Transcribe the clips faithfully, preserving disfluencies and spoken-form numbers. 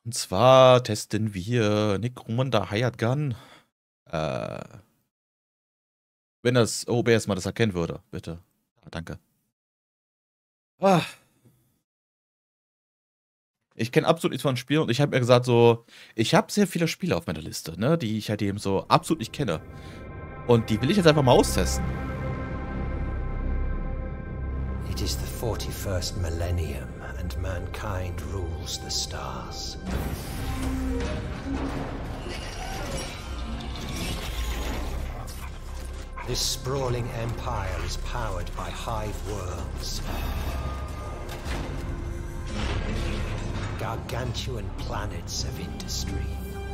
Und zwar testen wir Necromunda Hired Gun. Äh, wenn das O B S mal das erkennen würde, bitte. Ah, danke. Ah, ich kenne absolut nichts von Spielen und ich habe mir gesagt, so, ich habe sehr viele Spiele auf meiner Liste, ne, die ich halt eben so absolut nicht kenne. Und die will ich jetzt einfach mal austesten. It is the forty-first millennium, and mankind rules the stars. This sprawling empire is powered by hive worlds. Gargantuan planets of industry.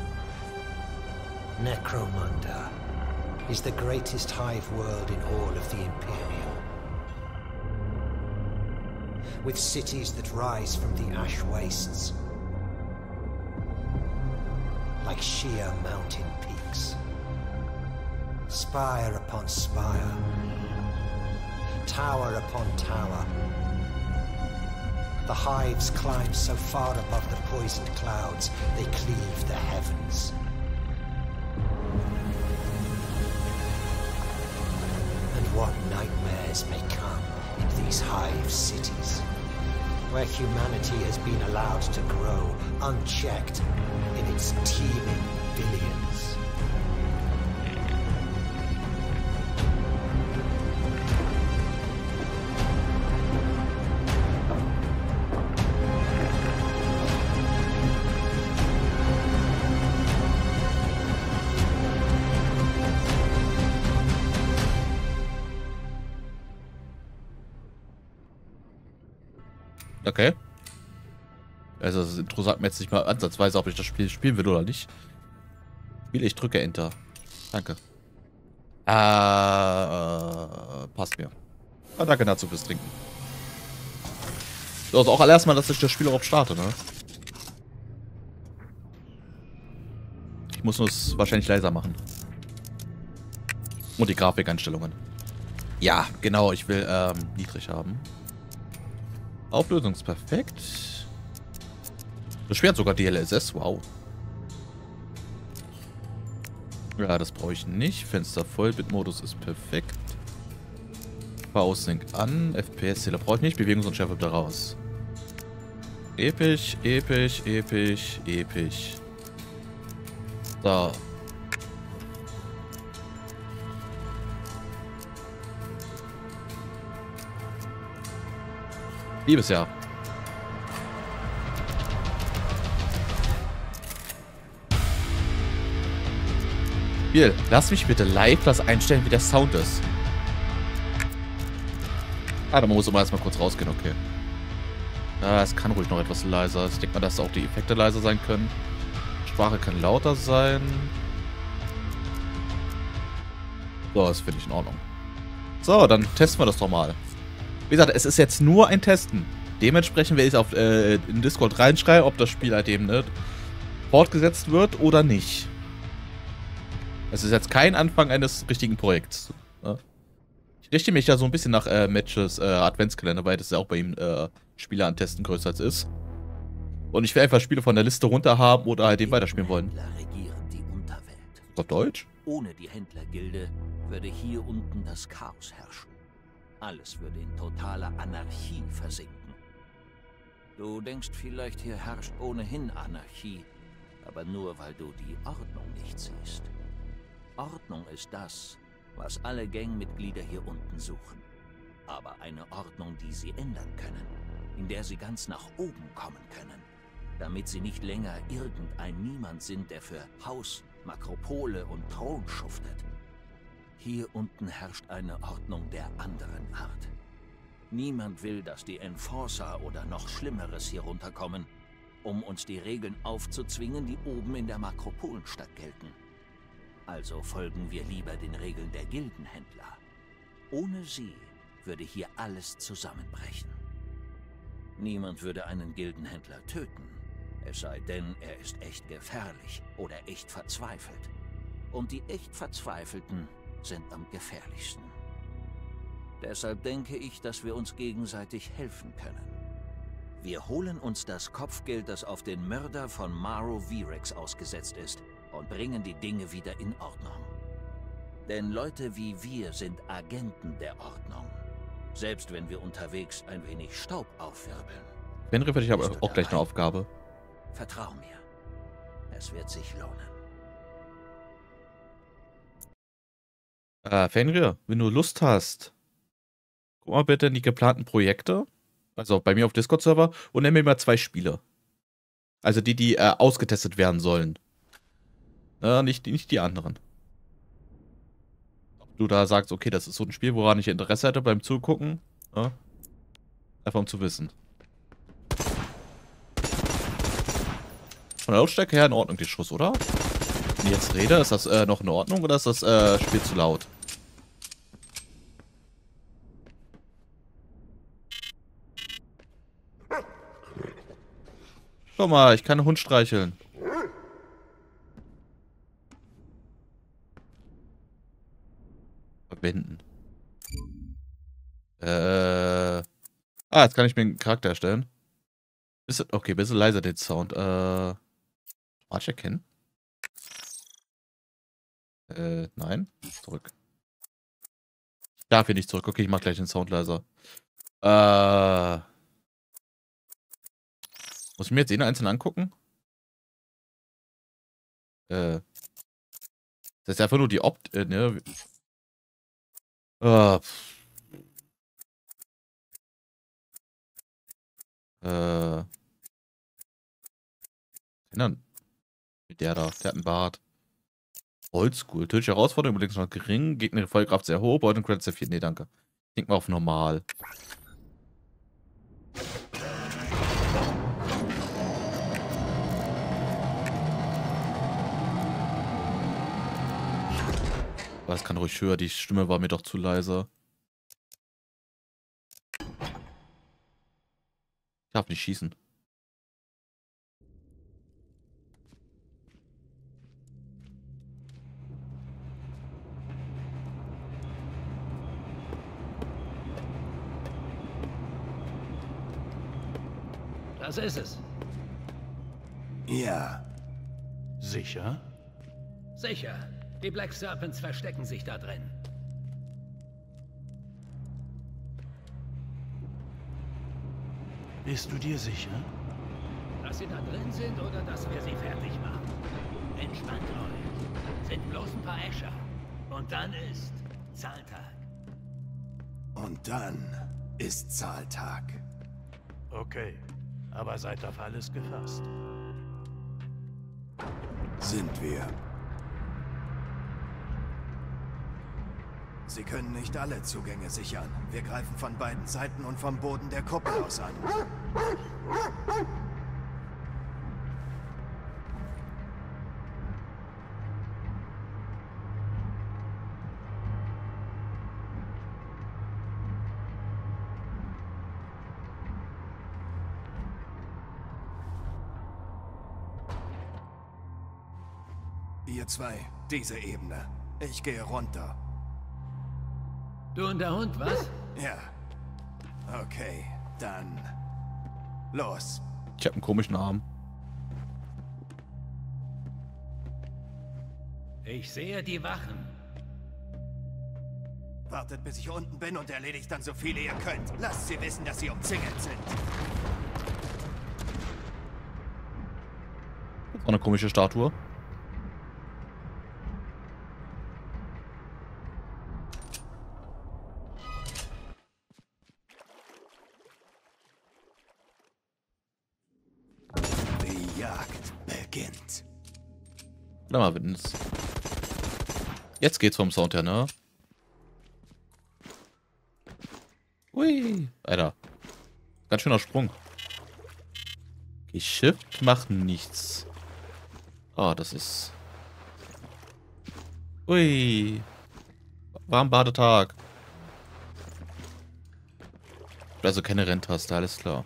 Necromunda is the greatest hive world in all of the Imperium. With cities that rise from the ash wastes, like sheer mountain peaks. Spire upon spire, tower upon tower. The hives climb so far above the poisoned clouds, they cleave the heavens. And what nightmares may come in these hive cities, where humanity has been allowed to grow unchecked in its teeming billions. Okay. Also, das Intro sagt mir jetzt nicht mal ansatzweise, ob ich das Spiel spielen will oder nicht. Spiel, ich drücke Enter. Danke. Äh, passt mir. Ah, danke dazu fürs Trinken. So, also auch allererst mal, dass ich das Spiel überhaupt starte, ne? Ich muss nur es wahrscheinlich leiser machen. Und die Grafikeinstellungen. Ja, genau, ich will ähm, niedrig haben. Auflösung ist perfekt. Das Schwert sogar D L S S, wow. Ja, das brauche ich nicht. Fenster voll, Bitmodus ist perfekt. Paussync an, F P S-Zähler brauche ich nicht, Bewegungsunschärfe bitte raus. Episch, episch, episch, episch. So. Liebesjahr. Spiel, lass mich bitte live das einstellen, wie der Sound ist. Ah, da muss man erstmal kurz rausgehen, okay. Ja, es kann ruhig noch etwas leiser. Ich denke mal, dass auch die Effekte leiser sein können. Sprache kann lauter sein. So, das finde ich in Ordnung. So, dann testen wir das doch mal. Wie gesagt, es ist jetzt nur ein Testen. Dementsprechend werde ich auf äh, in Discord reinschreiben, ob das Spiel halt eben ne, fortgesetzt wird oder nicht. Es ist jetzt kein Anfang eines richtigen Projekts. Ne? Ich richte mich ja so ein bisschen nach äh, Matches äh, Adventskalender, weil das ja auch bei ihm äh, Spiele antesten größer als ist. Und ich will einfach Spiele von der Liste runter haben oder halt eben weiterspielen wollen. Regieren die Unterwelt. Auf Deutsch? Ohne die Händlergilde würde hier unten das Chaos herrschen. Alles würde in totaler Anarchie versinken. Du denkst vielleicht, hier herrscht ohnehin Anarchie, aber nur, weil du die Ordnung nicht siehst. Ordnung ist das, was alle Gangmitglieder hier unten suchen. Aber eine Ordnung, die sie ändern können, in der sie ganz nach oben kommen können, damit sie nicht länger irgendein Niemand sind, der für Haus, Makropole und Thron schuftet. Hier unten herrscht eine Ordnung der anderen Art. Niemand will, dass die Enforcer oder noch Schlimmeres hier runterkommen, um uns die Regeln aufzuzwingen, die oben in der Makropolenstadt gelten. Also folgen wir lieber den Regeln der Gildenhändler. Ohne sie würde hier alles zusammenbrechen. Niemand würde einen Gildenhändler töten, es sei denn, er ist echt gefährlich oder echt verzweifelt. Und die echt Verzweifelten sind am gefährlichsten. Deshalb denke ich, dass wir uns gegenseitig helfen können. Wir holen uns das Kopfgeld, das auf den Mörder von Maro Virex ausgesetzt ist, und bringen die Dinge wieder in Ordnung. Denn Leute wie wir sind Agenten der Ordnung. Selbst wenn wir unterwegs ein wenig Staub aufwirbeln. Fenrir, ich habe auch gleich eine Aufgabe. Vertrau mir. Es wird sich lohnen. Äh, Fenrir, wenn du Lust hast, guck mal bitte in die geplanten Projekte. Also bei mir auf Discord-Server und nenn mir mal zwei Spiele. Also die, die äh, ausgetestet werden sollen. Äh, nicht, nicht die anderen. Ob du da sagst, okay, das ist so ein Spiel, woran ich Interesse hätte beim Zugucken. Ja? Einfach um zu wissen. Von der Lautstärke her in Ordnung, die Schuss, oder? Wenn ich jetzt rede, ist das äh, noch in Ordnung oder ist das äh, Spiel zu laut? Schau mal, ich kann einen Hund streicheln. Verbinden. Äh. Ah, jetzt kann ich mir einen Charakter erstellen. Bisschen, okay, bisschen leiser den Sound. Äh. Warte, erkennen? Äh, nein. Zurück. Ich darf hier nicht zurück. Okay, ich mach gleich den Sound leiser. Äh. Muss ich mir jetzt jeden einzeln angucken? Äh. Das ist einfach nur die Opt... Äh, ne? Äh. Äh. Dann. Der da, der hat einen Bart. Oldschool. Tödliche Herausforderung, übrigens noch gering. Gegner Vollkraft sehr hoch. Beute und Credits sehr viel. Nee, danke. Ich denke mal auf normal. Das kann ruhig höher. Die Stimme war mir doch zu leise. Ich darf nicht schießen. Das ist es. Ja. Sicher? Sicher. Die Black Serpents verstecken sich da drin. Bist du dir sicher? Dass sie da drin sind oder dass wir sie fertig machen? Entspannt euch. Sind bloß ein paar Escher. Und dann ist Zahltag. Und dann ist Zahltag. Okay. Aber seid auf alles gefasst. Sind wir. Sie können nicht alle Zugänge sichern. Wir greifen von beiden Seiten und vom Boden der Kuppel aus an. Ihr zwei, diese Ebene. Ich gehe runter. Du und der Hund, was? Ja. Okay, dann los. Ich habe einen komischen Arm. Ich sehe die Wachen. Wartet, bis ich unten bin und erledigt dann so viele ihr könnt. Lasst sie wissen, dass sie umzingelt sind. Das ist auch eine komische Statue. Die Jagd beginnt. Warte mal, wenn es... Jetzt geht's vom Sound her, ne? Hui. Alter. Ganz schöner Sprung. Okay, Shift macht nichts. Ah, das ist... Ui. Warmbadetag. Also keine Renntaste, alles klar.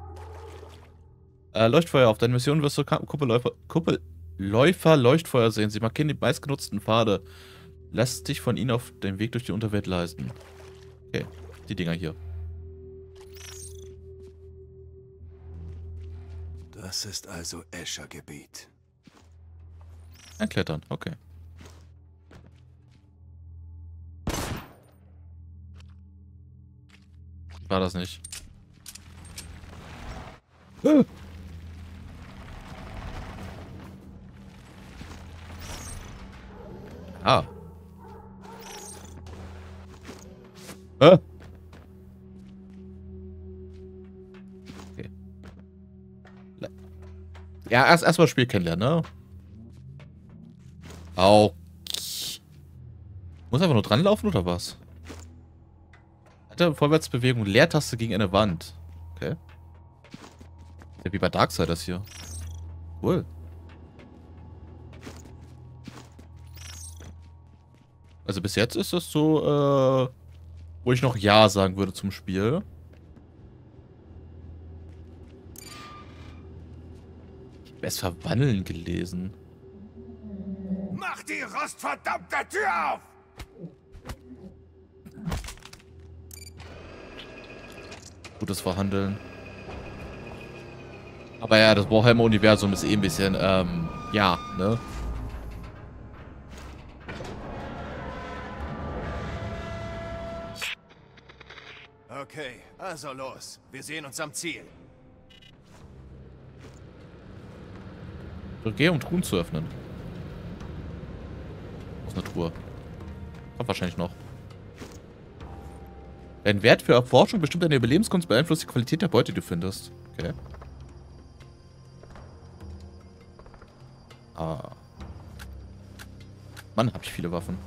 Äh, Leuchtfeuer. Auf deiner Mission wirst du Kuppelläufer, Kuppelläufer Leuchtfeuer sehen. Sie markieren die meistgenutzten Pfade. Lass dich von ihnen auf den Weg durch die Unterwelt leisten. Okay, die Dinger hier. Das ist also Escher-Gebiet. Einklettern, okay. War das nicht? Äh. Ah. Äh. Okay. Ja, erst erstmal Spiel kennenlernen, ne? Auch. Muss einfach nur dran laufen oder was? Alter, Vorwärtsbewegung, Leertaste gegen eine Wand. Okay. Ja, wie bei Darksiders hier. Cool. Also bis jetzt ist das so, äh, wo ich noch Ja sagen würde zum Spiel. Ich habe erst verwandeln gelesen. Mach die rostverdammte Tür auf! Gutes Verhandeln. Aber ja, das Warhammer-Universum ist eh ein bisschen, ähm, ja, ne? Okay, also los. Wir sehen uns am Ziel. Drücke, um Truhen zu öffnen. Aus einer Truhe. Kommt wahrscheinlich noch. Dein Wert für Erforschung bestimmt deine Überlebenskunst, beeinflusst die Qualität der Beute, die du findest. Okay. Ah. Mann, hab ich viele Waffen.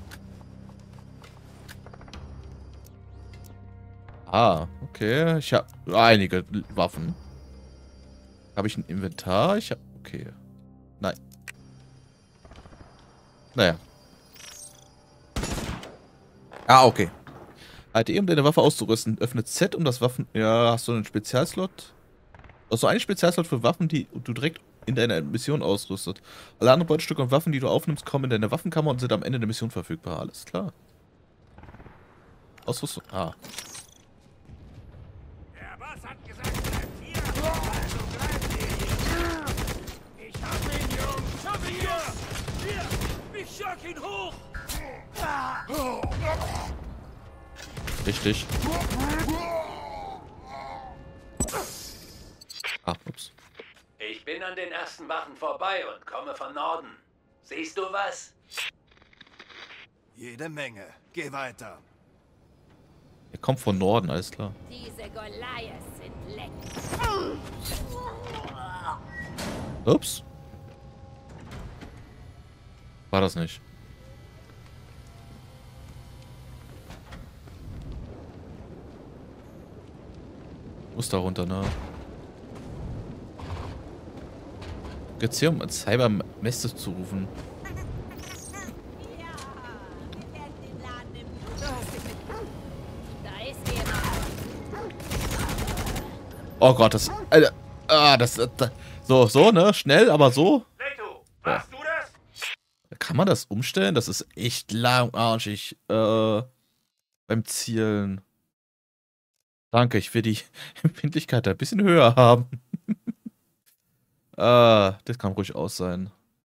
Ah, okay. Ich habe einige Waffen. Habe ich ein Inventar? Ich habe... Okay. Nein. Naja. Ah, okay. Halte E, um deine Waffe auszurüsten. Öffne Z, um das Waffen... Ja, hast du einen Spezialslot? Hast du einen Spezialslot für Waffen, die du direkt in deiner Mission ausrüstet. Alle anderen Beutestücke und Waffen, die du aufnimmst, kommen in deine Waffenkammer und sind am Ende der Mission verfügbar. Alles klar. Ausrüstung. Ah. Der Boss hat gesagt, bleibt hier. Also bleibt ihr hier. Ich hab ihn, Jungs. Schau ihn hier. Hier. Ich jag ihn hoch. Richtig. Ah, ups. Ich bin an den ersten Wachen vorbei und komme von Norden. Siehst du was? Jede Menge. Geh weiter. Er kommt von Norden, alles klar. Diese Goliaths sind leck. Ups. War das nicht? Muss da runter, ne? Geht's hier, um Cybermestes zu rufen? Ja, wir werden den Laden im Da ist jemand. Oh Gott, das... Alter, ah, das, das... So, so, ne? Schnell, aber so. Leto, warst du das? Kann man das umstellen? Das ist echt langarschig. Äh, beim Zielen. Danke, ich will die Empfindlichkeit ein bisschen höher haben. Ah, das kann ruhig aus sein.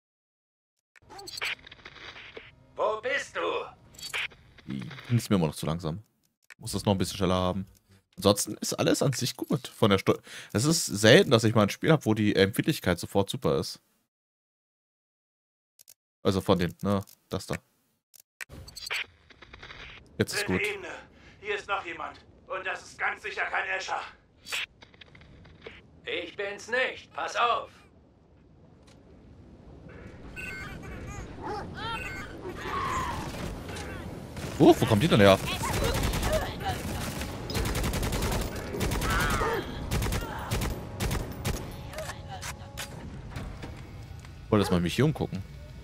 Wo bist du? Die ist mir immer noch zu langsam. Muss das noch ein bisschen schneller haben. Ansonsten ist alles an sich gut. Von der Steu Es ist selten, dass ich mal ein Spiel habe, wo die Empfindlichkeit sofort super ist. Also von den, ne, das da. Jetzt ist gut. Ebene. Hier ist noch jemand. Und das ist ganz sicher kein Escher. Ich bin's nicht. Pass auf. Oh, wo kommt die denn her? Ich wollte erst mal mich hier umgucken.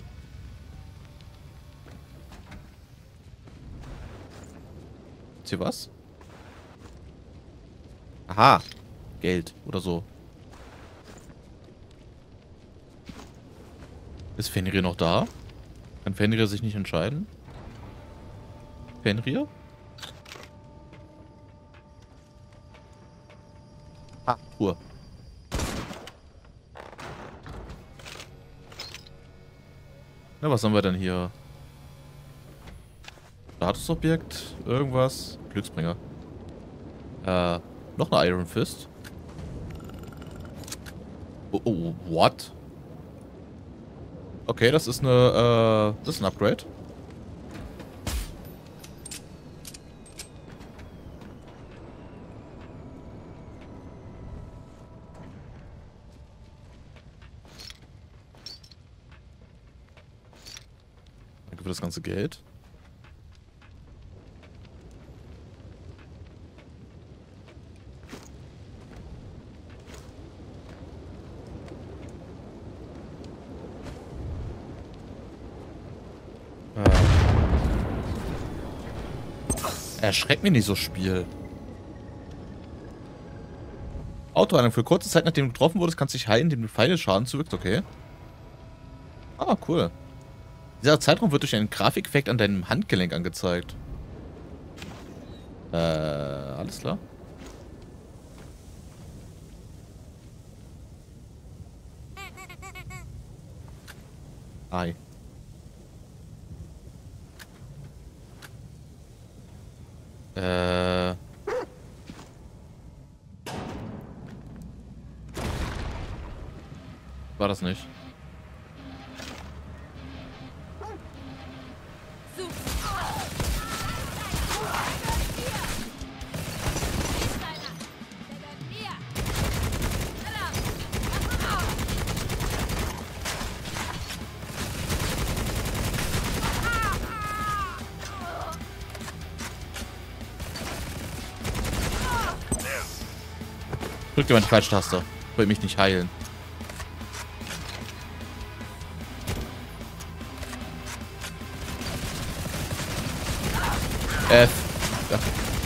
Ist hier was? Aha. Geld oder so. Ist Fenrir noch da? Kann Fenrir sich nicht entscheiden? Fenrir? Ah, Uhr. Na, was haben wir denn hier? Statusobjekt, irgendwas. Glücksbringer. Äh, noch eine Iron Fist. Oh, oh, what? Okay, das ist eine, äh, das ist ein Upgrade. Danke für das ganze Geld. Erschreckt mich nicht so, Spiel. Autoheilung. Für kurze Zeit, nachdem du getroffen wurdest, kannst du dich heilen, indem du Pfeile Schaden zuwirkst. Okay. Ah, cool. Dieser Zeitraum wird durch einen Grafikeffekt an deinem Handgelenk angezeigt. Äh, alles klar. Hi. Äh. War das nicht? Drück jemand die falsche Taste. Ich will mich nicht heilen. F. Ja.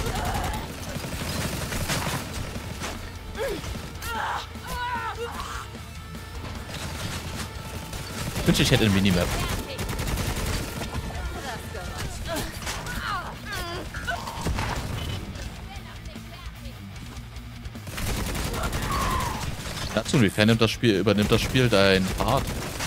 Ich wünschte, ich hätte eine Minimap. Dazu, inwiefern nimmt das Spiel, übernimmt das Spiel dein Part?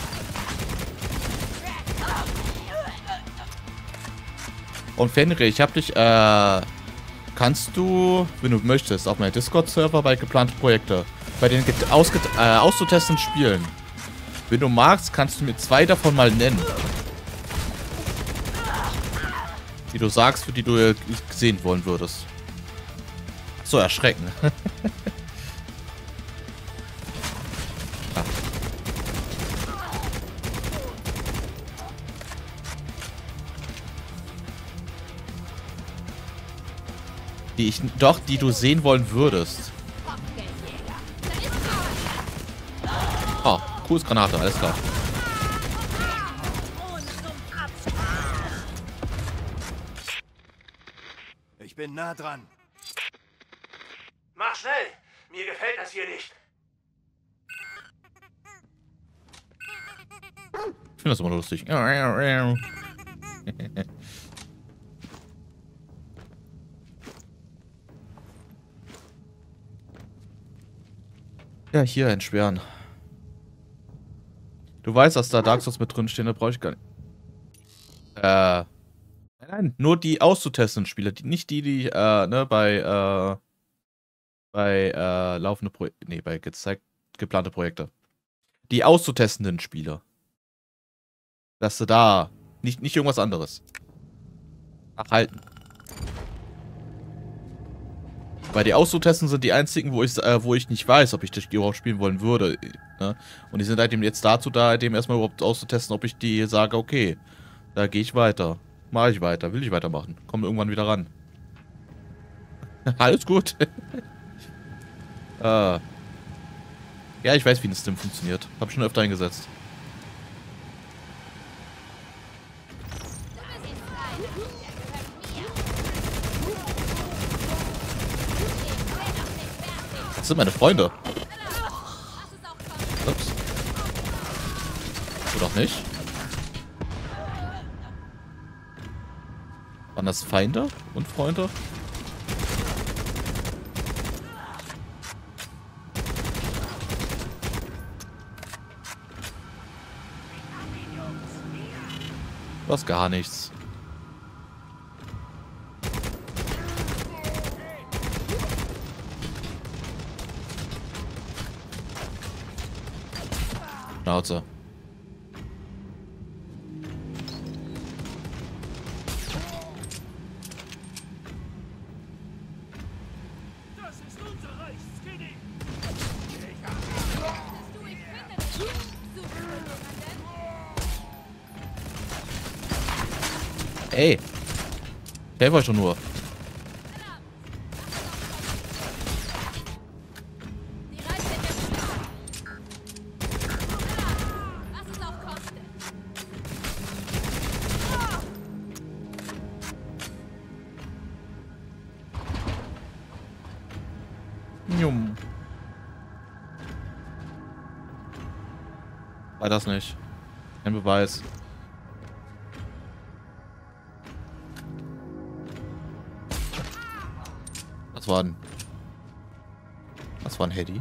Und Fenrir, ich hab dich, äh, kannst du, wenn du möchtest, auf meinem Discord-Server bei geplante Projekte, bei den ausge äh, auszutestenden Spielen, wenn du magst, kannst du mir zwei davon mal nennen. Die du sagst, für die du äh, gesehen wollen würdest. So, erschrecken. Die ich, doch, die du sehen wollen würdest. Oh, cooles Granate, alles klar. Ich bin nah dran. Mach schnell! Mir gefällt das hier nicht. Ich finde das immer lustig. Ja, hier entsperren. Du weißt, dass da Dark Souls mit drin stehen, da brauche ich gar nicht. Äh. Nein, nur die auszutestenden Spieler, die, nicht die, die, äh, ne, bei, äh, bei, äh, laufende Projekte, nee, bei gezeigt, geplante Projekte. Die auszutestenden Spieler. Dass du da, nicht, nicht irgendwas anderes. Nachhalten. Weil die auszutesten sind die einzigen, wo ich, äh, wo ich nicht weiß, ob ich das überhaupt spielen wollen würde. Ne? Und die sind halt eben jetzt dazu da, dem erstmal überhaupt auszutesten, ob ich die sage, okay, da gehe ich weiter. Mache ich weiter, will ich weitermachen. Komme irgendwann wieder ran. Alles gut. äh. Ja, ich weiß, wie ein Stim funktioniert. Hab schon öfter eingesetzt. Das sind meine Freunde. Ups. Oder auch nicht? Waren das Feinde und Freunde? Du hast gar nichts. Schnauze. Das ist unser Reich, Skinny! Du, ich finde das super, Ey. Ich helfe euch schon nur. Die Reise wird schwer. Was es auch kostet. Jum. War das nicht? Ein Beweis. Was war denn? Was war ein Hedy?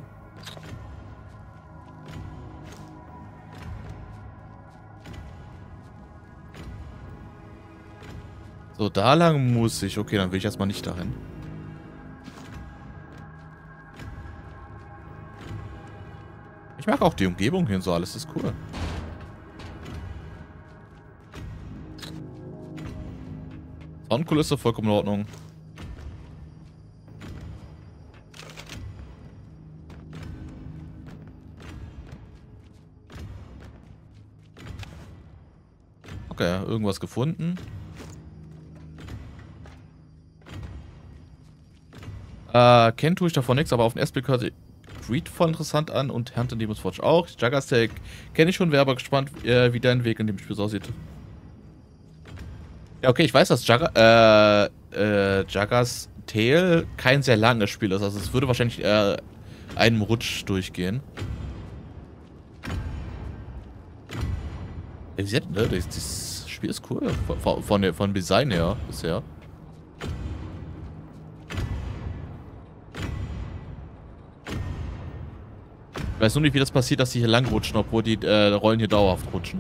So, da lang muss ich. Okay, dann will ich erstmal nicht dahin. Ich mag auch die Umgebung hier und so, alles ist cool. Soundkulisse vollkommen in Ordnung. Okay, irgendwas gefunden. Äh, kennen tue ich davon nichts, aber auf den ersten Blick hört sich Creed voll interessant an und Hampton Demon's Forge auch. Jagger's Tale kenne ich schon, wäre aber gespannt, äh, wie dein Weg in dem Spiel so aussieht. Ja, okay, ich weiß, dass Jagger, äh, äh, Jagger's Tale kein sehr langes Spiel ist. Also es würde wahrscheinlich äh, einem Rutsch durchgehen. Ja, sie hat, ne, das, das Spiel ist cool. Von, von, der, von Design her bisher. Ich weiß nur nicht, wie das passiert, dass sie hier lang rutschen, obwohl die äh, Rollen hier dauerhaft rutschen.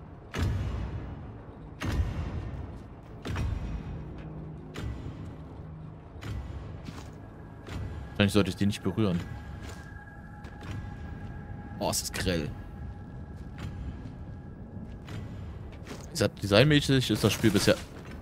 Wahrscheinlich sollte ich die nicht berühren. Oh, es ist grell. Wie gesagt, designmäßig ist das Spiel bisher...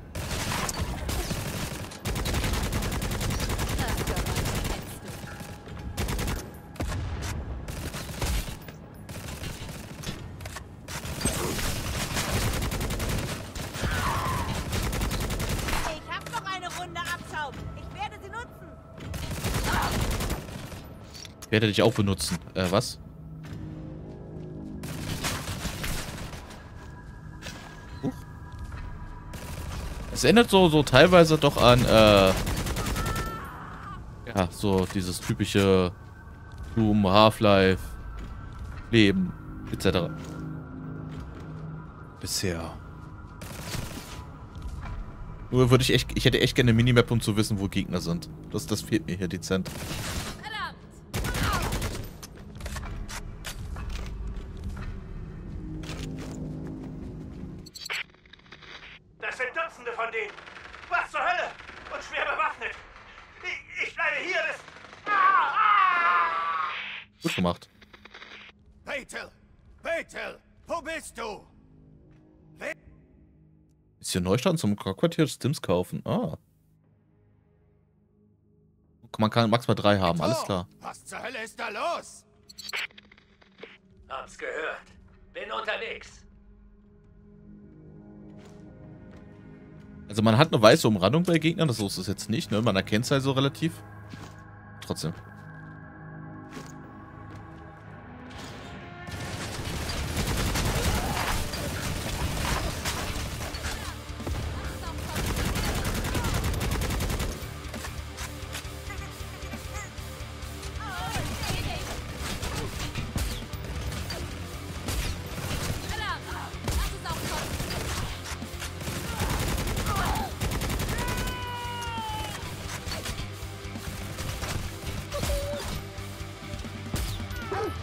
Ich hab noch eine Runde Abschaum. Ich werde sie nutzen. Ich werde dich auch benutzen. Äh, was? Huch. Es erinnert so, so teilweise doch an, äh... ja, so dieses typische Doom, Half-Life, Leben, et cetera. Bisher. Nur würde ich echt, ich hätte echt gerne eine Minimap, um zu wissen, wo Gegner sind. Das, das fehlt mir hier dezent. Verdammt. Das sind Dutzende von denen. Was zur Hölle? Und schwer bewaffnet. Ich, ich bleibe hier bis... Ah, ah! Gut gemacht. Bethel! Bethel! Wo bist du? Ist hier Neustand zum Hauptquartier Stims kaufen? Ah. Man kann maximal drei haben, alles klar. Was zur Hölle ist da los? Hab's gehört. Bin unterwegs. Also man hat eine weiße Umrandung bei Gegnern, das ist es jetzt nicht, ne? Man erkennt es also relativ. Trotzdem. Verdammt. Was es auch kostet.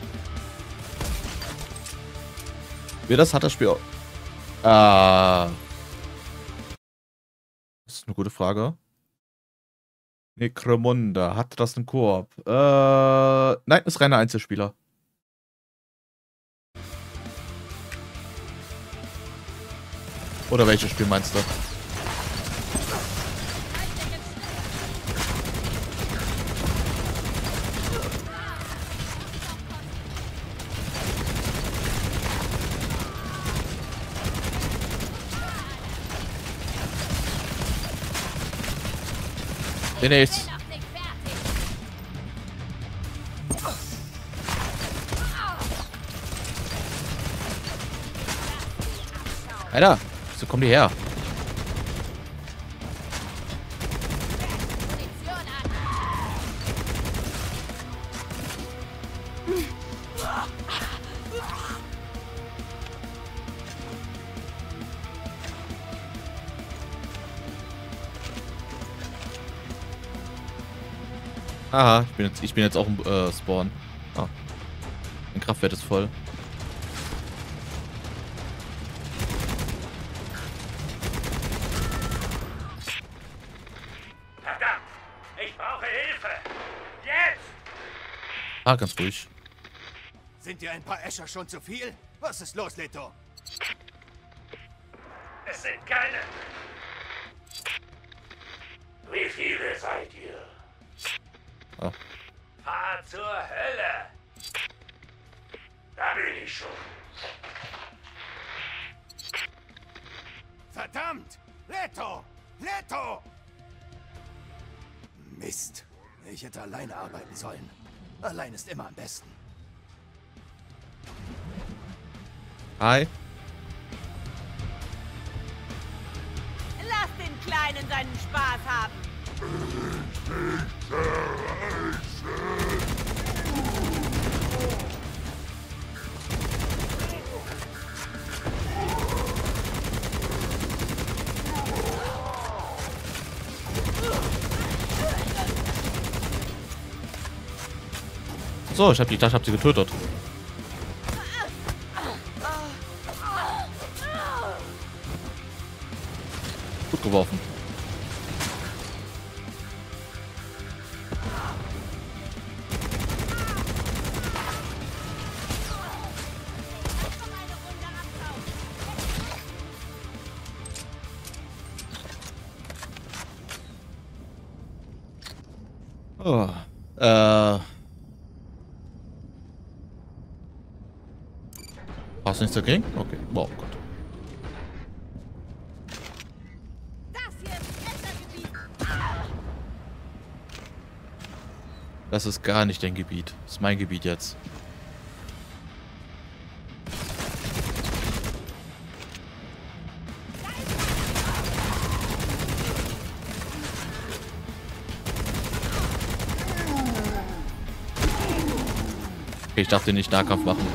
Wie das hat das Spiel auch. Ah. eine gute Frage. Necromunda, hat das einen Koop? Äh, nein, ist reiner Einzelspieler. Oder welches Spiel meinst du? Den nichts. Alter, so kommen die her. Aha, ich bin jetzt, ich bin jetzt auch im äh, Spawn. Ah. Mein Kraftwert ist voll. Verdammt! Ich brauche Hilfe! Jetzt! Ah, ganz ruhig. Sind dir ein paar Escher schon zu viel? Was ist los, Leto? Es sind keine! Wie viele seid ihr? Oh. Fahr zur Hölle! Da bin ich schon. Verdammt! Leto! Leto! Mist. Ich hätte alleine arbeiten sollen. Allein ist immer am besten. Hi. Lass den Kleinen seinen Spaß haben. So, ich hab die, ich dachte, ich hab sie getötet. Gut geworfen. Oh, äh. Hast du nichts dagegen? Okay, wow, Gott. Das hier ist Eschergebiet. Das ist gar nicht dein Gebiet. Das ist mein Gebiet jetzt. Okay, ich darf den nicht Nahkampf machen.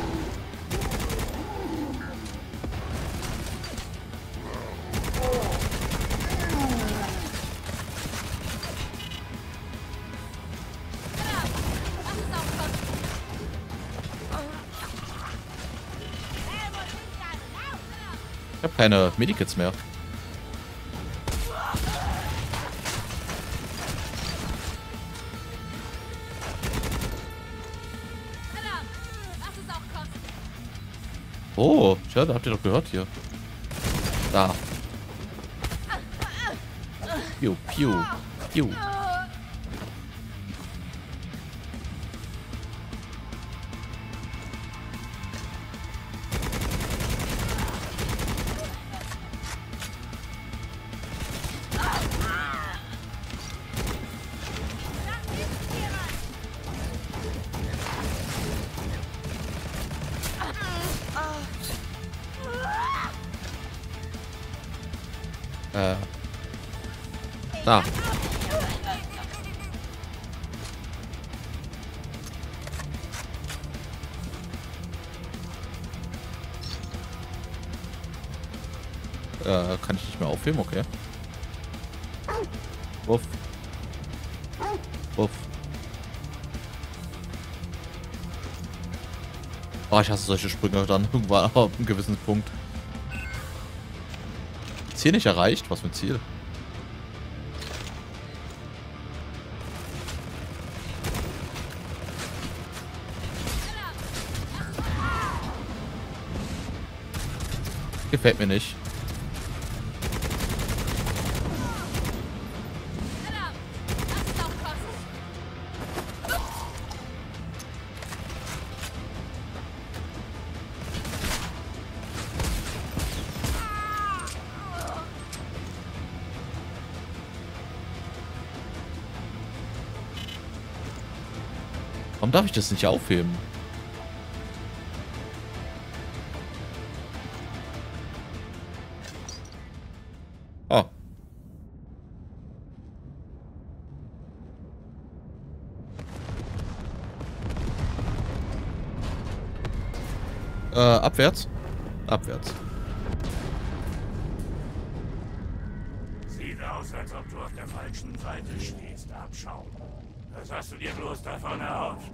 Ich habe keine Medikits mehr. Oh, ja, da habt ihr doch gehört hier. Da. Piu, piu, piu. Äh. Da. Äh, kann ich nicht mehr aufheben? Okay. Wuff. Wuff. Oh, ich hasse solche Sprünge dann irgendwann auf einem gewissen Punkt. Ziel nicht erreicht? Was für ein Ziel? Gefällt mir nicht. Warum darf ich das nicht aufheben? Oh. Äh, abwärts? Abwärts. Sieht aus, als ob du auf der falschen Seite stehst, Abschaum. Was hast du dir bloß davon erhofft?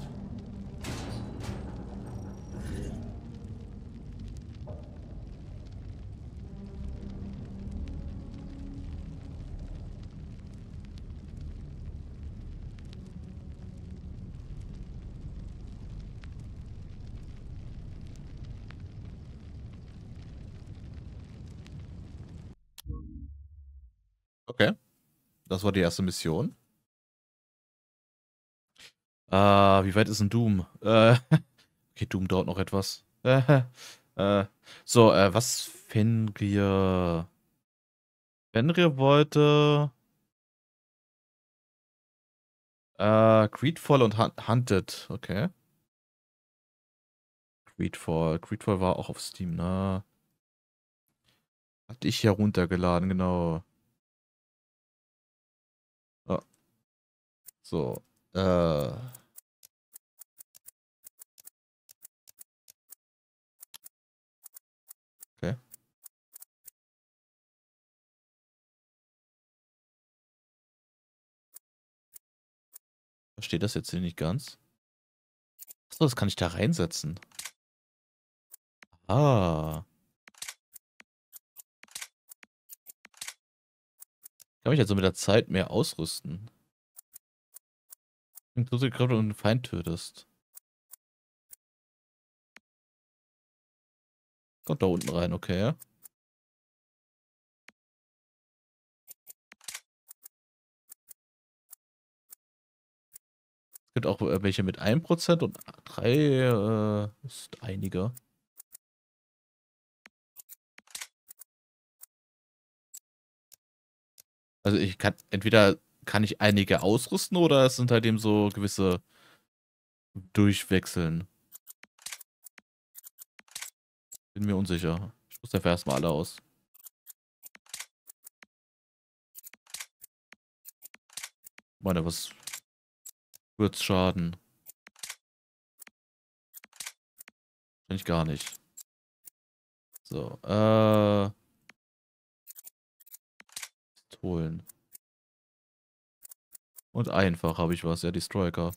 Okay. Das war die erste Mission. Äh, wie weit ist denn Doom? Äh, okay, Doom dauert noch etwas. Äh, äh, so, äh, was Fenrir? Fenrir wollte äh, Greedfall und Hun Hunted, okay. Greedfall. Greedfall war auch auf Steam, ne? Hatte ich ja runtergeladen, genau. Oh. So, äh. Okay. Verstehe das jetzt hier nicht ganz. Achso, das kann ich da reinsetzen. Ah. Kann mich also mit der Zeit mehr ausrüsten. Wenn du so Kräfte und einen Feind tötest. Kommt da unten rein, okay. Es gibt auch welche mit ein Prozent und drei äh, ist einige. Also ich kann, entweder kann ich einige ausrüsten oder es sind halt eben so gewisse durchwechseln. Bin mir unsicher. Ich muss dafür erstmal alle aus. Meine, was wird's schaden? Wahrscheinlich gar nicht. So, äh. Pistolen. Und einfach habe ich was, ja, die Striker.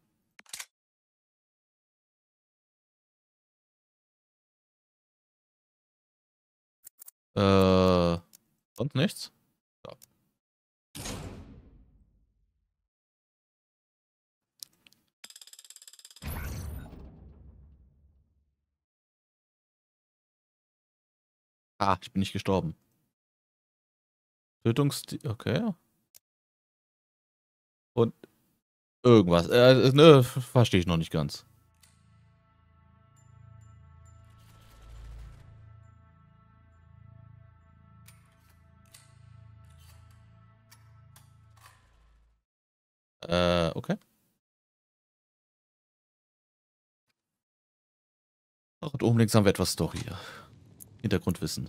Äh. Und nichts? Ja. Ah, ich bin nicht gestorben. Tötungs... Okay. Und irgendwas. Äh, ne, verstehe ich noch nicht ganz. Äh, okay. Und oben links haben wir etwas Story. Hintergrundwissen.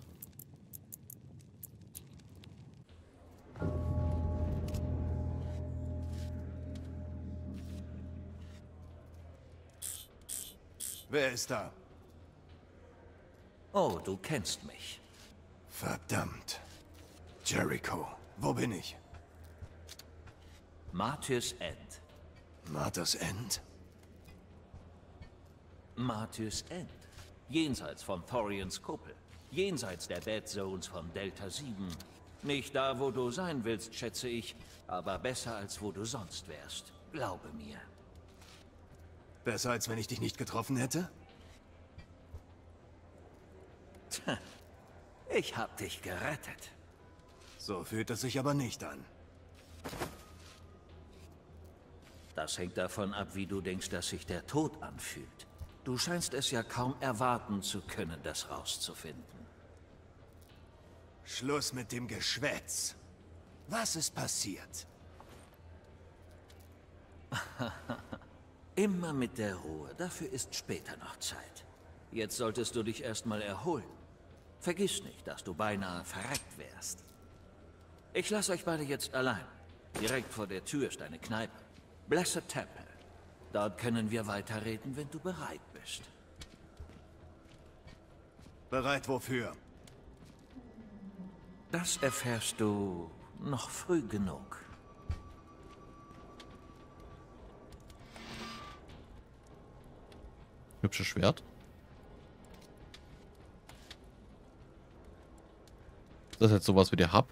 Wer ist da? Oh, du kennst mich. Verdammt. Jericho, wo bin ich? Martyr's End. Martyr's End? Martyr's End. Jenseits von Thorians Kuppel. Jenseits der Dead Zones von Delta sieben. Nicht da, wo du sein willst, schätze ich, aber besser als wo du sonst wärst. Glaube mir. Besser, als wenn ich dich nicht getroffen hätte? Tja, Ich hab dich gerettet. So fühlt es sich aber nicht an. Das hängt davon ab, wie du denkst, dass sich der Tod anfühlt. Du scheinst es ja kaum erwarten zu können, das rauszufinden. Schluss mit dem Geschwätz. Was ist passiert? Immer mit der Ruhe, dafür ist später noch Zeit. Jetzt solltest du dich erstmal erholen. Vergiss nicht, dass du beinahe verreckt wärst. Ich lasse euch beide jetzt allein. Direkt vor der Tür ist eine Kneipe. Blessed Temple. Dort können wir weiterreden, wenn du bereit bist. Bereit wofür? Das erfährst du noch früh genug. Hübsches Schwert. Das ist jetzt sowas wie der Hub.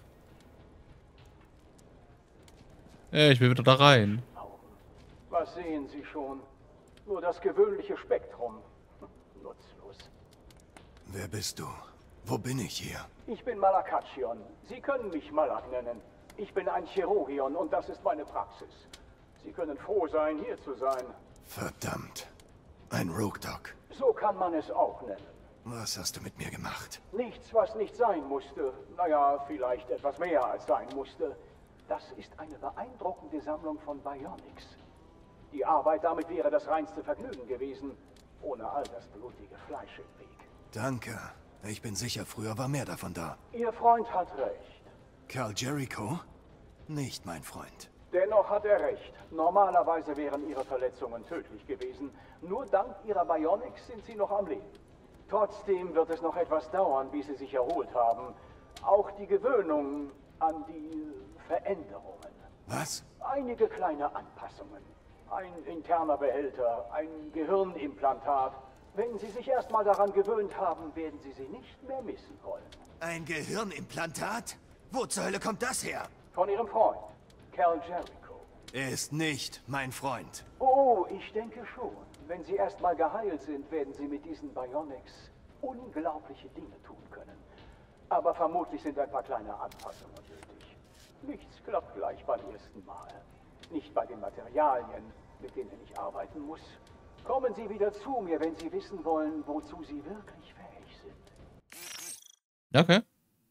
Ey, ich will wieder da rein. Was sehen Sie schon? Nur das gewöhnliche Spektrum. Nutzlos. Wer bist du? Wo bin ich hier? Ich bin Malakachion. Sie können mich Malak nennen. Ich bin ein Chirurgion und das ist meine Praxis. Sie können froh sein, hier zu sein. Verdammt. Ein Rogue Dog. So kann man es auch nennen. Was hast du mit mir gemacht? Nichts, was nicht sein musste. Naja, vielleicht etwas mehr als sein musste. Das ist eine beeindruckende Sammlung von Bionics. Die Arbeit damit wäre das reinste Vergnügen gewesen, ohne all das blutige Fleisch im Weg. Danke. Ich bin sicher, früher war mehr davon da. Ihr Freund hat recht. Karl Jericho? Nicht mein Freund. Dennoch hat er recht. Normalerweise wären ihre Verletzungen tödlich gewesen. Nur dank ihrer Bionics sind sie noch am Leben. Trotzdem wird es noch etwas dauern, bis sie sich erholt haben. Auch die Gewöhnung an die Veränderungen. Was? Einige kleine Anpassungen. Ein interner Behälter, ein Gehirnimplantat. Wenn Sie sich erstmal daran gewöhnt haben, werden Sie sie nicht mehr missen wollen. Ein Gehirnimplantat? Wo zur Hölle kommt das her? Von Ihrem Freund, Karl Jericho. Er ist nicht mein Freund. Oh, ich denke schon. Wenn Sie erstmal geheilt sind, werden Sie mit diesen Bionics unglaubliche Dinge tun können. Aber vermutlich sind ein paar kleine Anpassungen nötig. Nichts klappt gleich beim ersten Mal. Nicht bei den Materialien, mit denen ich arbeiten muss. Kommen Sie wieder zu mir, wenn Sie wissen wollen, wozu Sie wirklich fähig sind. Okay.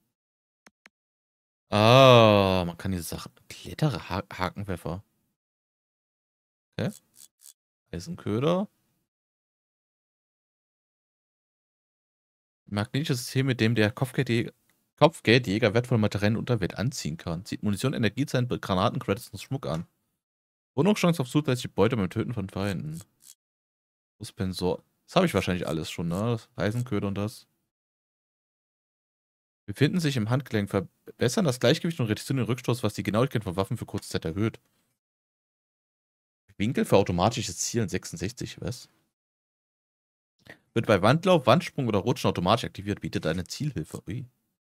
Ah, man kann diese Sachen. Kletterer ha Hakenwerfer. Okay. Eisenköder. Magnetisches System, mit dem der Kopfgeldjäger, Kopfgeldjäger wertvolle Materialien Unterwelt anziehen kann. Zieht Munition, Energiezellen, Granaten, Credits und Schmuck an. Bonus-Chance auf zusätzliche Beute beim Töten von Feinden. Suspensor. Das habe ich wahrscheinlich alles schon, ne? Das Eisenköder und das. Befinden sich im Handgelenk, verbessern das Gleichgewicht und reduzieren den Rückstoß, was die Genauigkeit von Waffen für kurze Zeit erhöht. Winkel für automatisches Zielen sechsundsechzig, was? Wird bei Wandlauf, Wandsprung oder Rutschen automatisch aktiviert, bietet eine Zielhilfe. Ui.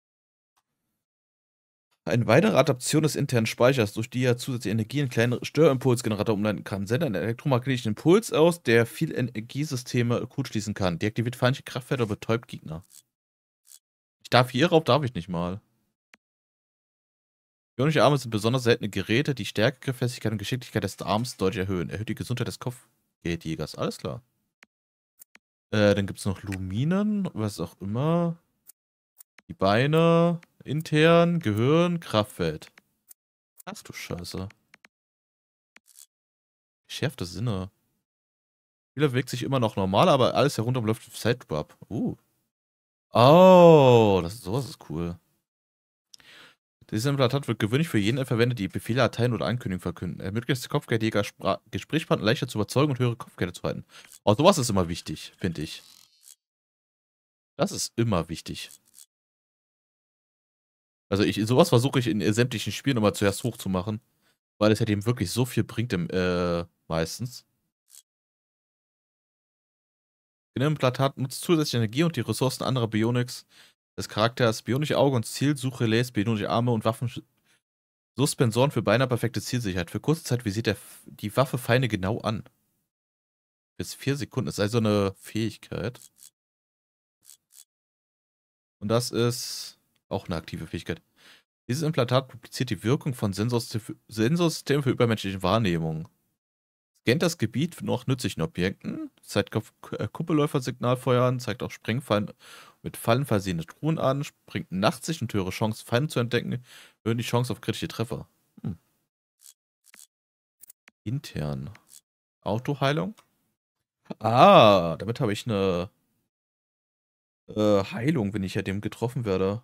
Eine weitere Adaption des internen Speichers, durch die er zusätzliche Energie in kleine Störimpulsgenerator umleiten kann, sendet einen elektromagnetischen Impuls aus, der viel Energiesysteme kurzschließen kann. Deaktiviert feindliche Kraftfelder oder betäubt Gegner. Ich darf hier rauf, darf ich nicht mal. Bionische Arme sind besonders seltene Geräte, die Stärke, Griffestigkeit und Geschicklichkeit des Arms deutlich erhöhen. Erhöht die Gesundheit des Kopfgeldjägers. Alles klar. Äh, dann gibt es noch Luminen, was auch immer. Die Beine, intern, Gehirn, Kraftfeld. Ach du Scheiße. Geschärfte Sinne. Spieler bewegt sich immer noch normal, aber alles herunter läuft auf Sidewap. Uh. Oh, das ist, sowas ist cool. Dieses Implantat wird gewöhnlich für jeden verwendet, die Befehle erteilen oder Ankündigungen verkünden. Er ermöglicht es Kopfgeldjäger, Gesprächspartner leichter zu überzeugen und höhere Kopfgelder zu halten. Oh, sowas ist immer wichtig, finde ich. Das ist immer wichtig. Also ich, sowas versuche ich in sämtlichen Spielen immer zuerst hochzumachen, weil es ja dem wirklich so viel bringt, im, äh, meistens. Das Implantat nutzt zusätzliche Energie und die Ressourcen anderer Bionics des Charakters. Bionische Auge und Zielsuche, Lays, bionische Arme und Waffen. Suspensoren für beinahe perfekte Zielsicherheit. Für kurze Zeit visiert er die Waffe Feinde genau an. Bis vier Sekunden ist also eine Fähigkeit. Und das ist auch eine aktive Fähigkeit. Dieses Implantat publiziert die Wirkung von Sensorsystem- Sensorsystemen für übermenschliche Wahrnehmung. Scannt das Gebiet noch nützlichen Objekten, zeigt Ku- äh, Kuppelläufer-Signalfeuer an, zeigt auch Sprengfallen mit Fallen versehene Truhen an, springt Nachtsicht und höhere Chance, Feinde zu entdecken, erhöhen die Chance auf kritische Treffer. Hm. Intern. Autoheilung? Ah, damit habe ich eine äh, Heilung, wenn ich ja dem getroffen werde.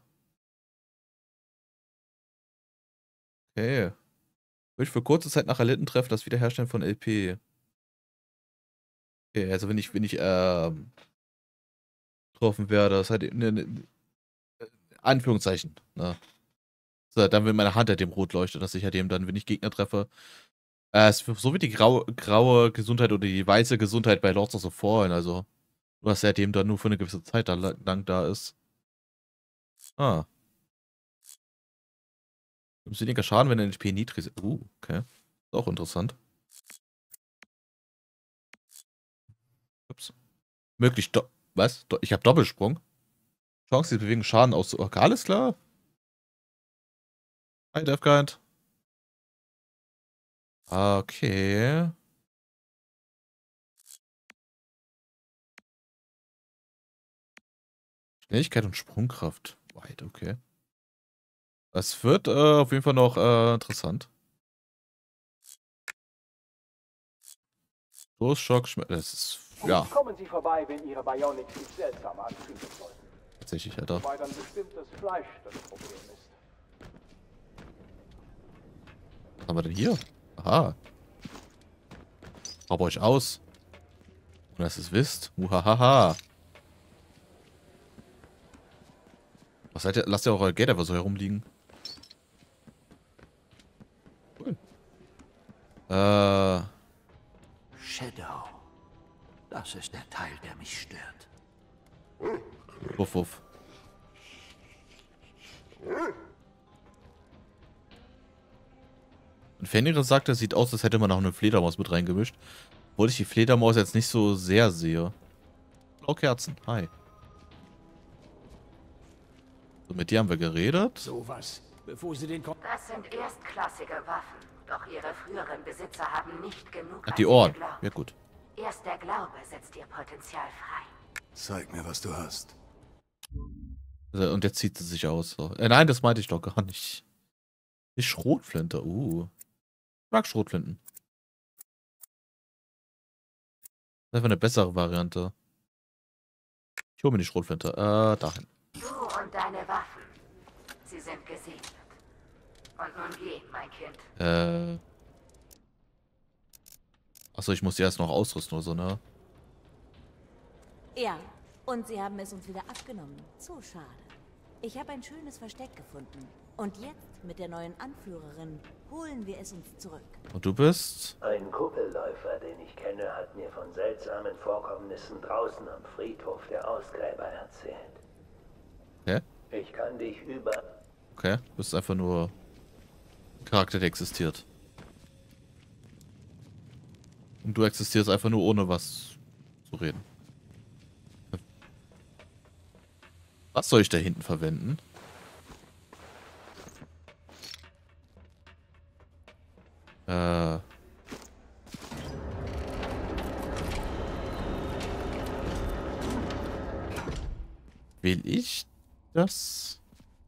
Okay. Wird für kurze Zeit nach erlitten Treffen das Wiederherstellen von L P. Okay, also wenn ich, wenn ich, ähm, getroffen werde, das hat eine, eine Anführungszeichen, ne? So, dann, wenn meine Hand halt dem rot leuchtet, dass ich halt dem dann, wenn ich Gegner treffe, äh, es ist so wie die graue, graue Gesundheit oder die weiße Gesundheit bei Lords of the Fallen, also, was ja dem dann nur für eine gewisse Zeit da lang da ist. Ah. Nimmst weniger Schaden, wenn dein H P niedrig ist. Uh, okay. Ist auch interessant. Ups. Möglich do Was? Do ich habe Doppelsprung. Chance, die bewegen Schaden aus. Okay, alles klar. Hi, Deathkind. Okay. Schnelligkeit und Sprungkraft. Weit, okay. Das wird äh, auf jeden Fall noch äh, interessant. Stoßschock, Schmerz. Das ist. Ja. Kommen Sie vorbei, wenn Ihre Bionics sich seltsam anfühlen sollten. Tatsächlich, Alter. Wobei dann bestimmt das Fleisch das Problem ist. Was haben wir denn hier? Aha. Raubt euch aus. Und dass ihr es wisst. Muhahaha. Was seid ihr? Lasst ihr auch euer Geld einfach so herumliegen. Cool. Äh. Shadow. Das ist der Teil, der mich stört. Wuff, wuff. Und Fenrir sagt, es sieht aus, als hätte man noch eine Fledermaus mit reingemischt. Obwohl ich die Fledermaus jetzt nicht so sehr sehe. Blaue Kerzen, hi. So, mit dir haben wir geredet. Sowas. Bevor sie den Kopf... Das sind erstklassige Waffen. Doch ihre früheren Besitzer haben nicht genug. Ach, an die sie Ohren. geglaubt. Ja, gut. Erst der Glaube setzt ihr Potenzial frei. Zeig mir, was du hast. Also, und jetzt zieht sie sich aus. So. Äh, nein, das meinte ich doch gar nicht. Die Schrotflinte, uh. Ich mag Schrotflinten. Das ist einfach eine bessere Variante. Ich hole mir die Schrotflinte. Äh, dahin. Du und deine Waffen. Sie sind gesegnet. Und nun geh, mein Kind. Äh. Achso, ich muss die erst noch ausrüsten oder so, ne? Ja, und sie haben es uns wieder abgenommen. So schade. Ich habe ein schönes Versteck gefunden. Und jetzt, mit der neuen Anführerin, holen wir es uns zurück. Und du bist? Ein Kuppelläufer, den ich kenne, hat mir von seltsamen Vorkommnissen draußen am Friedhof der Ausgräber erzählt. Hä? Ich kann dich über... Okay, du bist einfach nur ein Charakter, der existiert. Und du existierst einfach nur ohne was zu reden. Was soll ich da hinten verwenden? Äh. Will ich das?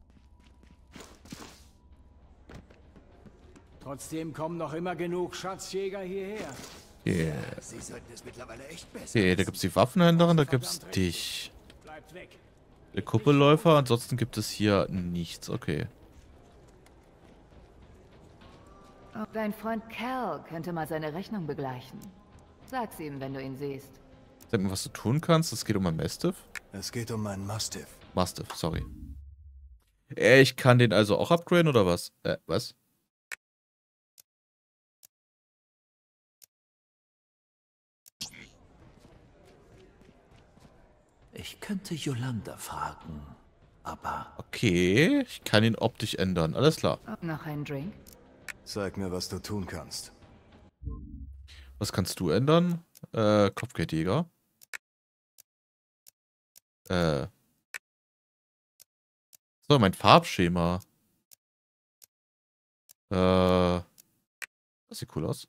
Trotzdem kommen noch immer genug Schatzjäger hierher. Yeah. Sie sollten es mittlerweile echt besser. Okay, da gibt's die Waffenhändlerin, da gibt's dich. Bleibt weg. Der Kuppelläufer, ansonsten gibt es hier nichts. Okay. Auch dein Freund Cal könnte mal seine Rechnung begleichen. Sag's ihm, wenn du ihn siehst. Sag mir, was du tun kannst. Es geht um ein Mastiff. Es geht um meinen Mastiff. Mastiff, sorry. Äh, ich kann den also auch upgraden oder was? Äh, was? Ich könnte Yolanda fragen, aber... Okay, ich kann ihn optisch ändern. Alles klar. Noch ein Drink? Zeig mir, was du tun kannst. Was kannst du ändern? Äh, Kopfgeldjäger. Äh. So, mein Farbschema. Äh, das sieht cool aus.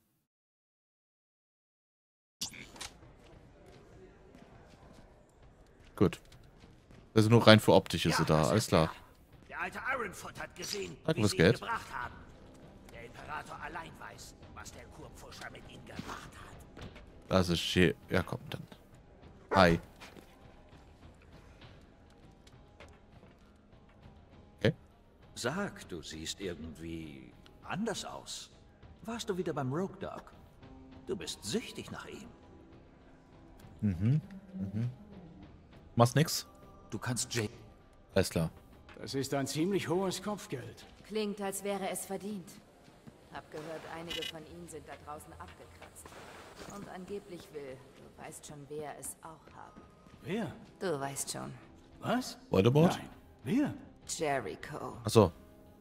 Gut. Also nur rein für optisch ist sie da, alles klar. Der alte Ironfoot hat gesehen, Danke wie fürs sie ihn Geld. gebracht haben. Der Imperator allein weiß, was der Kurpfuscher mit ihm gemacht hat. Das ist schön. Ja, komm, dann. Hi. Okay. Sag, du siehst irgendwie anders aus. Warst du wieder beim Rogue Dog? Du bist süchtig nach ihm. Mhm. Mhm. Machst nix? Du kannst Jake... Alles klar. Das ist ein ziemlich hohes Kopfgeld. Klingt, als wäre es verdient. Hab gehört, einige von ihnen sind da draußen abgekratzt. Und angeblich will, du weißt schon, wer es auch haben. Wer? Du weißt schon. Was? Voldemort? Nein. Wer? Jericho. Achso.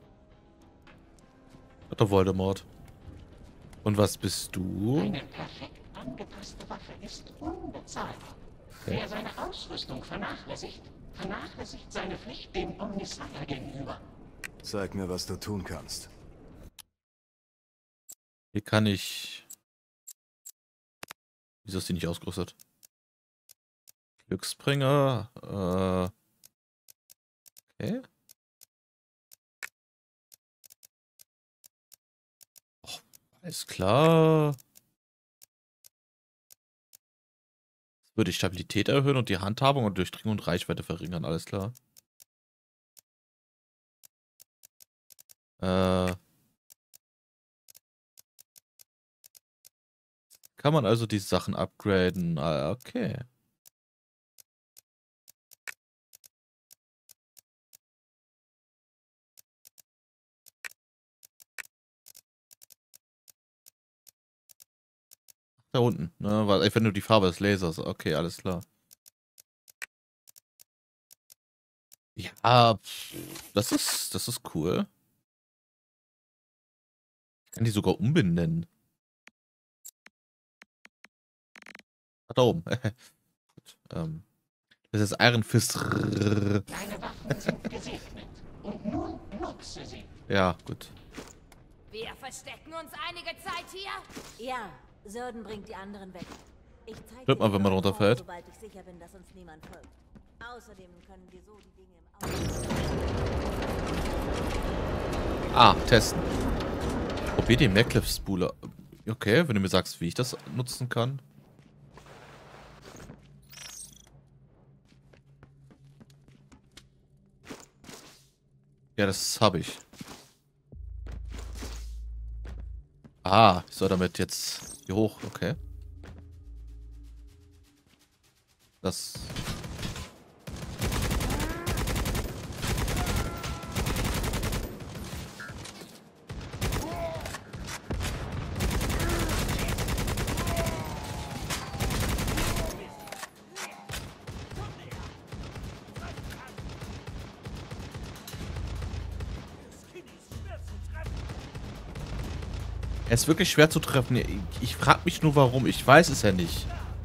Der Voldemort. Und was bist du? Eine perfekt angepasste Waffe ist unbezahlbar. Okay. Wer seine Ausrüstung vernachlässigt, vernachlässigt seine Pflicht dem Omnislayer gegenüber. Zeig mir, was du tun kannst. Hier kann ich... Wieso ist die nicht ausgerüstet? Glücksbringer. Äh... Okay. Oh, alles klar. Das würde die Stabilität erhöhen und die Handhabung und Durchdringung und Reichweite verringern. Alles klar. Äh... Kann man also die Sachen upgraden? Ah, okay. Da unten, ne? Weil einfach nur die Farbe des Lasers. Okay, alles klar. Ja, pff, das ist, das ist cool. Ich kann die sogar umbenennen. Ach, da oben. Gut, ähm, das ist Iron Fist. Deine Waffen sind gesegnet und nun nutze sie. Ja, gut. Wir verstecken uns einige Zeit hier. Ja, Sörden bringt die anderen weg. Ich zeige Hört man, wenn man runterfällt. sobald ich sicher bin, dass uns niemand folgt. Außerdem können wir so die Dinge im Auge. Ah, testen. Probier den Maglev Spooler. Okay, wenn du mir sagst, wie ich das nutzen kann. Ja, das habe ich. Ah, ich soll damit jetzt hier hoch. Okay. Das... Er ist wirklich schwer zu treffen. Ich, ich frage mich nur, warum. Ich weiß es ja nicht.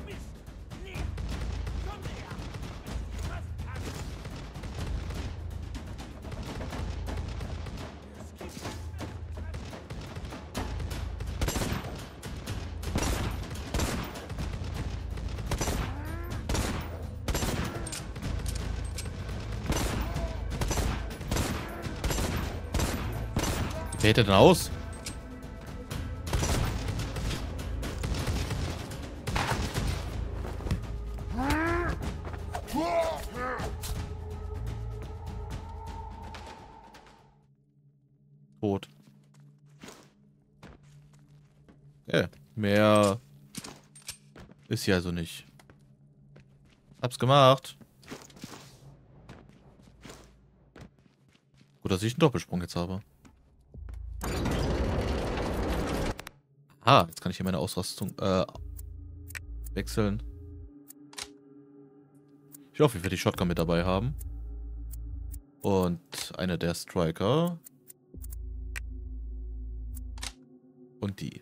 Wie hält er denn aus? Tot. Ja, mehr ist hier also nicht. Hab's gemacht. Gut, dass ich einen Doppelsprung jetzt habe. Ah, jetzt kann ich hier meine Ausrüstung äh, wechseln. Ich hoffe, ich werde die Shotgun mit dabei haben. Und eine der Striker. Und die.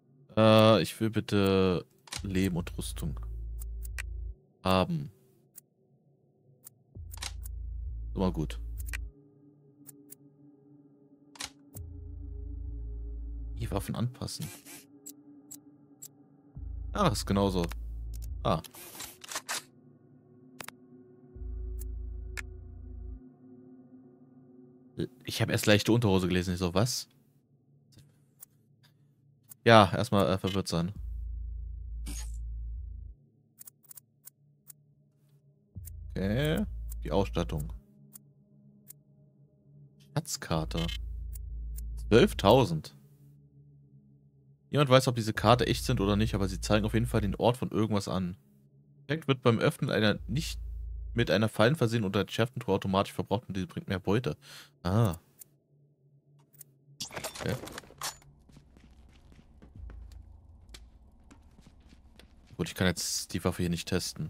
Äh, ich will bitte Leben und Rüstung haben. Immer gut. Die Waffen anpassen. Ah, ist genauso. Ah. Ich habe erst leichte Unterhose gelesen. Ich so, was? Ja, erstmal äh, verwirrt sein. Okay. Die Ausstattung. Schatzkarte. zwölftausend. Niemand weiß, ob diese Karte echt sind oder nicht, aber sie zeigen auf jeden Fall den Ort von irgendwas an. Effekt wird beim Öffnen einer nicht mit einer Fallen versehen oder entschärften Truhe automatisch verbraucht und diese bringt mehr Beute. Ah. Okay. Gut, ich kann jetzt die Waffe hier nicht testen.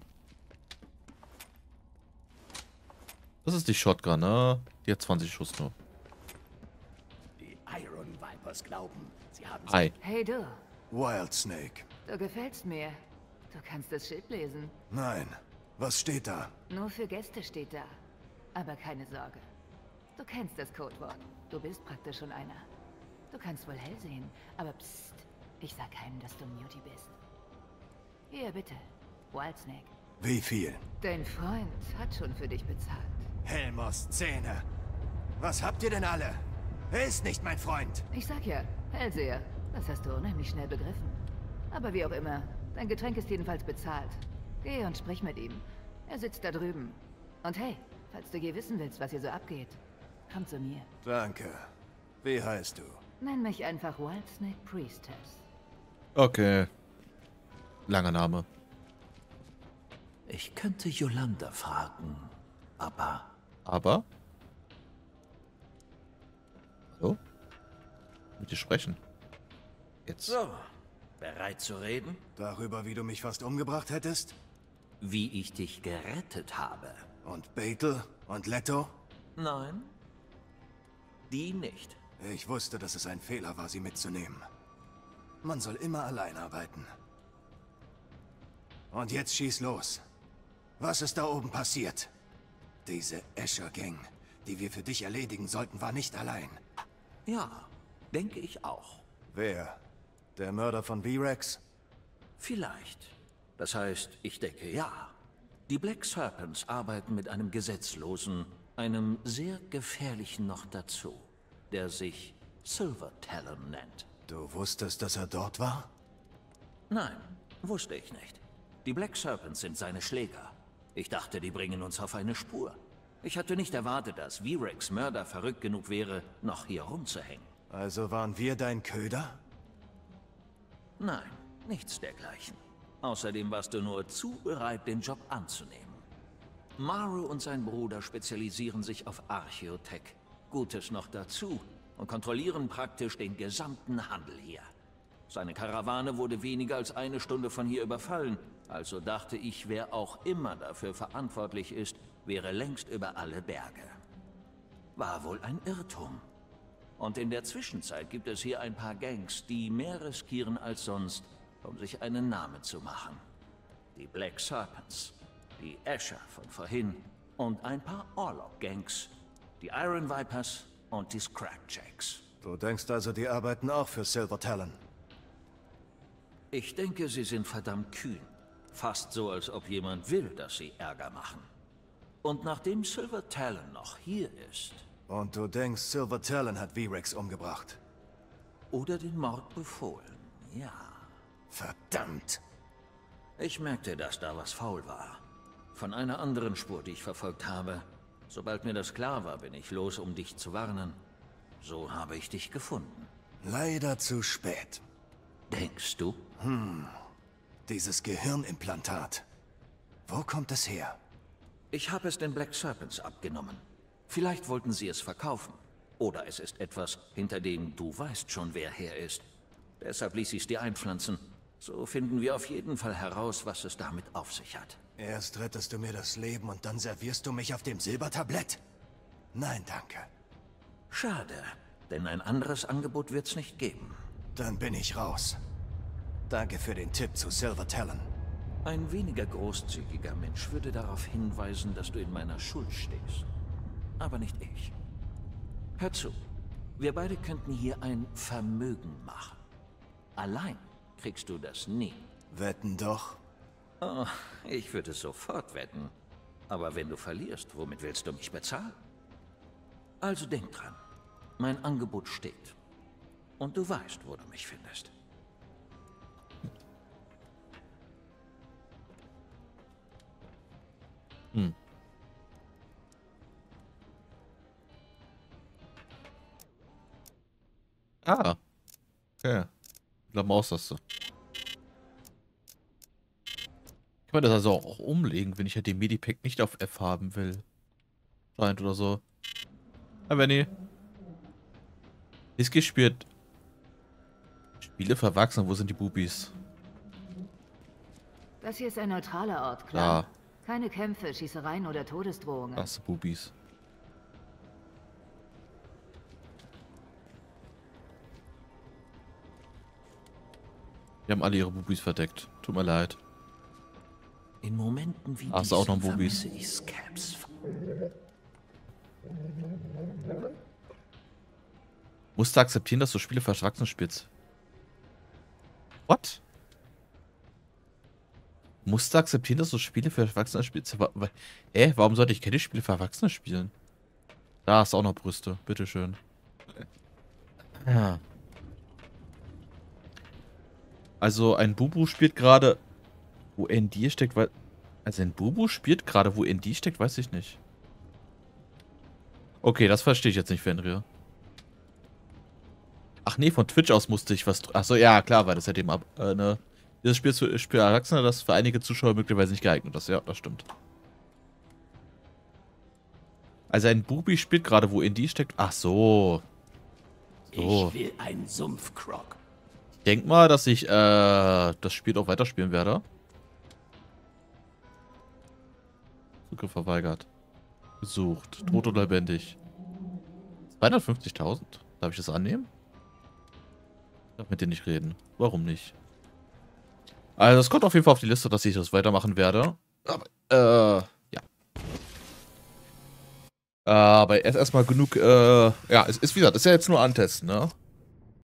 Das ist die Shotgun, ne? Die hat zwanzig Schuss nur. Die Iron Vipers glauben, sie haben... Hi. Hey du, Wild Snake. du gefällst mir. Du kannst das Schild lesen. Nein. Was steht da? Nur für Gäste steht da. Aber keine Sorge. Du kennst das Codewort. Du bist praktisch schon einer. Du kannst wohl hell sehen, aber psst. Ich sag keinem, dass du Muty bist. Hier, bitte. Wild Snake. Wie viel? Dein Freund hat schon für dich bezahlt. Helmers Zähne. Was habt ihr denn alle? Er ist nicht mein Freund. Ich sag ja, Hellseher. Das hast du unheimlich schnell begriffen. Aber wie auch immer, dein Getränk ist jedenfalls bezahlt. Geh und sprich mit ihm. Er sitzt da drüben. Und hey, falls du je wissen willst, was hier so abgeht, komm zu mir. Danke. Wie heißt du? Nenn mich einfach Wild Snake Priestess. Okay. Langer Name. Ich könnte Yolanda fragen, aber... Aber? So? Mit dir sprechen. Jetzt. So, bereit zu reden? Darüber, wie du mich fast umgebracht hättest? Wie ich dich gerettet habe. Und Betel und Leto? Nein, die nicht. Ich wusste, dass es ein Fehler war, sie mitzunehmen. Man soll immer allein arbeiten. Und jetzt schieß los. Was ist da oben passiert? Diese Escher-Gang, die wir für dich erledigen sollten, war nicht allein. Ja, denke ich auch. Wer? Der Mörder von V-Rex? Vielleicht. Das heißt, ich denke ja. Die Black Serpents arbeiten mit einem Gesetzlosen, einem sehr gefährlichen noch dazu, der sich Silver Talon nennt. Du wusstest, dass er dort war? Nein, wusste ich nicht. Die Black Serpents sind seine Schläger. Ich dachte, die bringen uns auf eine Spur. Ich hatte nicht erwartet, dass V-Rex Mörder verrückt genug wäre, noch hier rumzuhängen. Also waren wir dein Köder? Nein, nichts dergleichen. Außerdem warst du nur zu bereit, den Job anzunehmen. Maru und sein Bruder spezialisieren sich auf Archeotech. Gutes noch dazu und kontrollieren praktisch den gesamten Handel hier. Seine Karawane wurde weniger als eine Stunde von hier überfallen, also dachte ich, wer auch immer dafür verantwortlich ist, wäre längst über alle Berge. War wohl ein Irrtum. Und in der Zwischenzeit gibt es hier ein paar Gangs, die mehr riskieren als sonst, um sich einen Namen zu machen. Die Black Serpents, die Escher von vorhin und ein paar Orlok-Gangs, die Iron Vipers und die Scrapjacks. Du denkst also, die arbeiten auch für Silver Talon? Ich denke, sie sind verdammt kühn. Fast so, als ob jemand will, dass sie Ärger machen. Und nachdem Silver Talon noch hier ist... Und du denkst, Silver Talon hat V-Rex umgebracht? Oder den Mord befohlen, ja. Verdammt! Ich merkte, dass da was faul war. Von einer anderen Spur, die ich verfolgt habe. Sobald mir das klar war, bin ich los, um dich zu warnen. So habe ich dich gefunden. Leider zu spät. Denkst du? Hm. Dieses Gehirnimplantat. Wo kommt es her? Ich habe es den Black Serpents abgenommen. Vielleicht wollten sie es verkaufen. Oder es ist etwas, hinter dem du weißt schon, wer her ist. Deshalb ließ ich es dir einpflanzen. So finden wir auf jeden Fall heraus, was es damit auf sich hat. Erst rettest du mir das Leben und dann servierst du mich auf dem Silbertablett? Nein, danke. Schade, denn ein anderes Angebot wird's nicht geben. Dann bin ich raus. Danke für den Tipp zu Silver Talon. Ein weniger großzügiger Mensch würde darauf hinweisen, dass du in meiner Schuld stehst. aber nicht ich. Hör zu, wir beide könnten hier ein Vermögen machen. Allein kriegst du das nie. Wetten doch. Oh, ich würde sofort wetten. Aber wenn du verlierst, womit willst du mich bezahlen? Also denk dran, mein Angebot steht. Und du weißt, wo du mich findest. Hm. Ah. Okay. La Maustaste. Ich kann das also auch umlegen, wenn ich halt den Medipack nicht auf F haben will. Scheint oder so. Hi, Benny. Whisky spielt Spiele für Erwachsene. Wo sind die Bubis? Das hier ist ein neutraler Ort, klar. Da. Keine Kämpfe, Schießereien oder Todesdrohungen. Das sind Bubis. Die haben alle ihre Bubis verdeckt. Tut mir leid. In Momenten wie Hast du auch noch diesen Bubis? vermisse ich Scaps. Musst du akzeptieren, dass du Spiele für Erwachsene spielst? What? Musst du akzeptieren, dass du Spiele für Erwachsene spielst? Wa wa Hä? Warum sollte ich keine Spiele für Erwachsene spielen? Da hast du auch noch Brüste. Bitteschön. Ja. Also ein Bubu spielt gerade, wo N D steckt, weil... Also ein Bubu spielt gerade, wo N D steckt, weiß ich nicht. Okay, das verstehe ich jetzt nicht, Fenrir. Ach nee, von Twitch aus musste ich was... Achso, ja, klar, weil das hätte eben ab... Äh, ne... Dieses Spiel für Spiel Erwachsene, das für einige Zuschauer möglicherweise nicht geeignet ist. Ja, das stimmt. Also ein Bubi spielt gerade, wo N D steckt. Ach so. So. Ich will einen Sumpfkrog. Ich denk mal, dass ich äh, das Spiel auch weiterspielen werde. Zugriff verweigert. Gesucht. Tot oder lebendig. zweihundertfünfzigtausend. Darf ich das annehmen? Ich darf mit denen nicht reden. Warum nicht? Also es kommt auf jeden Fall auf die Liste, dass ich das weitermachen werde. Aber, äh, ja. Äh, aber erst erstmal genug, äh, ja, es ist, wie gesagt, ist ja jetzt nur antesten, ne?